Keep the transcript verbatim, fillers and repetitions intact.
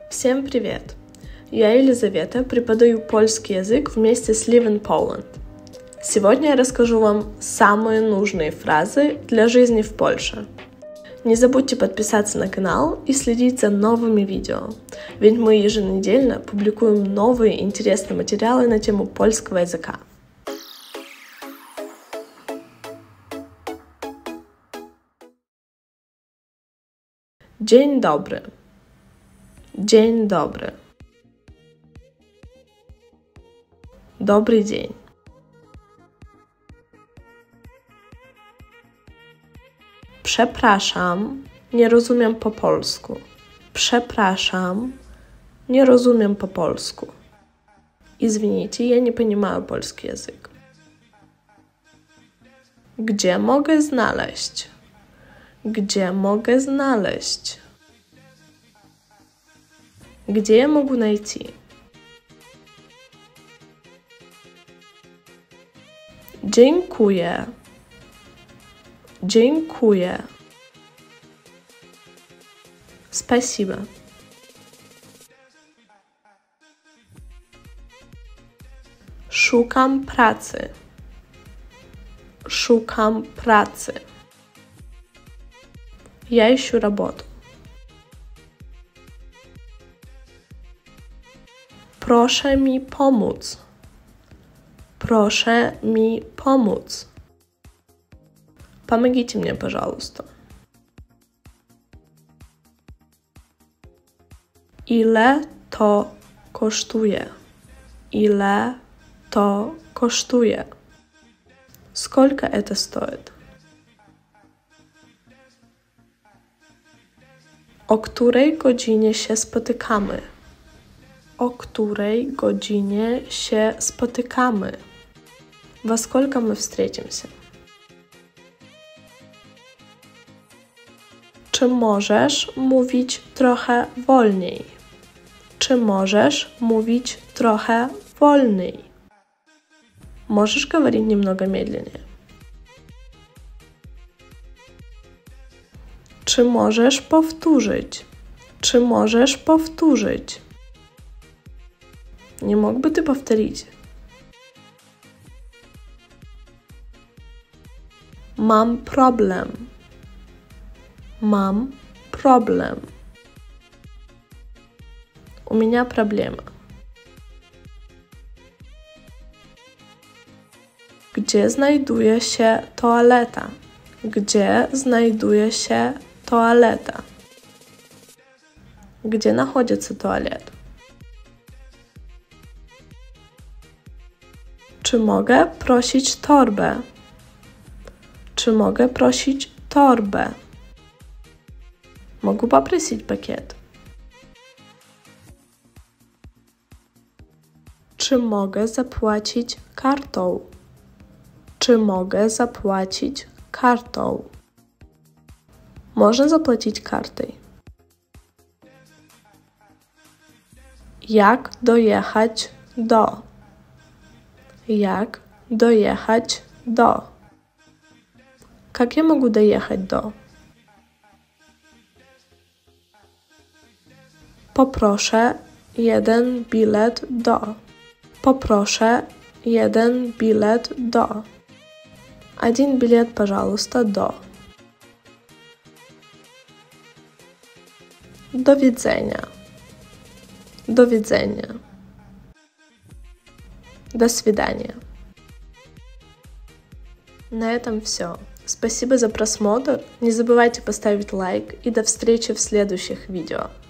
Всем привет! Я Елизавета, преподаю польский язык вместе с Live in Poland. Сегодня я расскажу вам самые нужные фразы для жизни в Польше. Не забудьте подписаться на канал и следить за новыми видео, ведь мы еженедельно публикуем новые интересные материалы на тему польского языка. Dzień dobry. Dzień dobry. Dobry dzień. Przepraszam, nie rozumiem po polsku. Przepraszam, nie rozumiem po polsku. Извините, я не понимаю польский язык. Gdzie mogę znaleźć? Gdzie mogę znaleźć? Gdzie я могу найти? Dziękuję. Dziękuję. Спасибо. Szukam pracy. Szukam pracy. Я ищу работу. Proszę mi pomóc. Proszę mi pomóc. Помогите мне, пожалуйста. Ile to kosztuje? Ile to kosztuje? Сколько это стоит? O której godzinie się spotykamy? O której godzinie się spotykamy? Во сколько мы встретимся? Czy możesz mówić trochę wolniej? Czy możesz mówić trochę wolniej? Możesz говорить немного медленнее? Czy możesz powtórzyć? Czy możesz powtórzyć? Nie mógłby ty powtórzyć? Mam problem. Mam problem. У меня проблема. Gdzie znajduje się toaleta? Gdzie znajduje się toaleta? Gdzie находится туалет? Czy mogę prosić torbę? Czy mogę prosić torbę? Mogę poprosić pakiet? Czy mogę zapłacić kartą? Czy mogę zapłacić kartą? Można zapłacić kartą. Jak dojechać do? Jak dojechać do? Jak ja mogę dojechać do? Poproszę jeden bilet do. Poproszę jeden bilet do. Один билет, пожалуйста, до. Do widzenia. Do widzenia. До свидания. На этом все. Спасибо за просмотр. Не забывайте поставить лайк и до встречи в следующих видео.